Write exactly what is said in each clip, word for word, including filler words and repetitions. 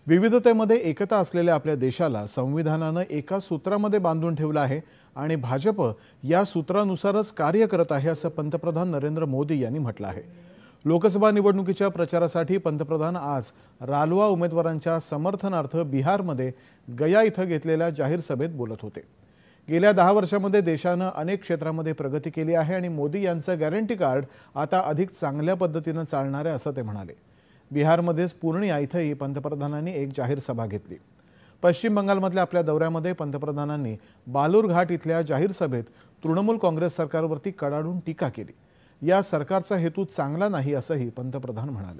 विविधतेमध्ये एकता असलेल्या आपल्या देशाला संविधानाने एका सूत्रामध्ये बांधून ठेवलं आहे आणि भाजप या सूत्रानुसारच कार्य करत आहे असं पंतप्रधान नरेंद्र मोदी यांनी म्हटलं आहे। लोकसभा निवडणुकीच्या प्रचारासाठी पंतप्रधान आज रालोआ उमेदवारांच्या समर्थनार्थ बिहारमध्ये गया इथं घेतलेल्या जाहीर सभेत बोलत होते। गेल्या दहा वर्षांमध्ये देशाने अनेक क्षेत्रांमध्ये प्रगती केली आहे आणि मोदी यांचं गॅरंटी कार्ड आता अधिक चांगल्या पद्धतीने चालणार आहे असं ते म्हणाले। बिहारमध्येच पूर्णिया इथंही पंतप्रधानांनी एक जाहीर सभा घेतली। पश्चिम बंगालमधल्या आपल्या दौऱ्यामध्ये पंतप्रधानांनी बालूरघाट इथल्या जाहीर सभेत तृणमूल काँग्रेस सरकारवरती कडाडून टीका केली। या सरकारचा हेतू चांगला नाही असंही पंतप्रधान म्हणाले।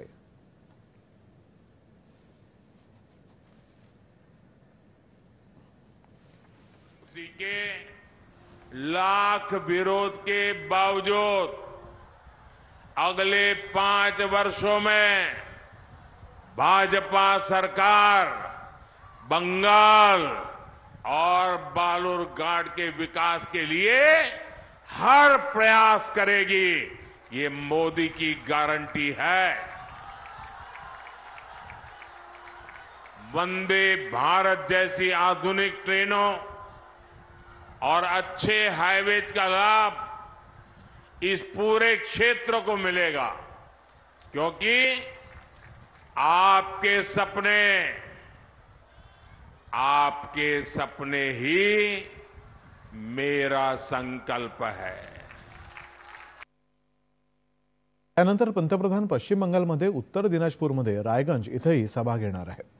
के लाख विरोध के बावजूद अगले पांच वर्षों में भाजपा सरकार बंगाल और बालूरघाट के विकास के लिए हर प्रयास करेगी। ये मोदी की गारंटी है। वंदे भारत जैसी आधुनिक ट्रेनों और अच्छे हाईवेज का लाभ इस पूरे क्षेत्र को मिलेगा, क्योंकि आपके सपने आपके सपने ही मेरा संकल्प है। त्यानंतर पंतप्रधान पश्चिम बंगालमध्ये उत्तर दिनाजपूरमध्ये रायगंज इथंही सभा घेणार आहेत।